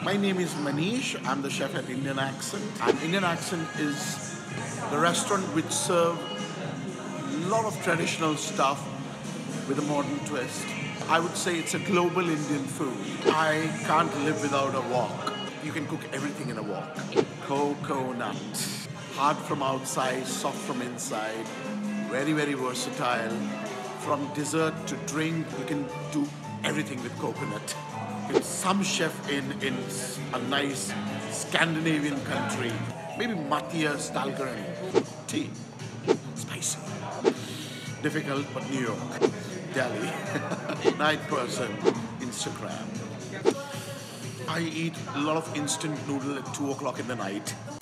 My name is Manish. I'm the chef at Indian Accent. And Indian Accent is the restaurant which serves a lot of traditional stuff with a modern twist. I would say it's a global Indian food. I can't live without a wok. You can cook everything in a wok. Coconut. Hard from outside, soft from inside. Very, very versatile. From dessert to drink, you can do everything with coconut. Some chef in a nice Scandinavian country, maybe Matthias Dahlgren, tea, spicy, difficult but New York, Delhi, night person, Instagram. I eat a lot of instant noodle at 2 o'clock in the night.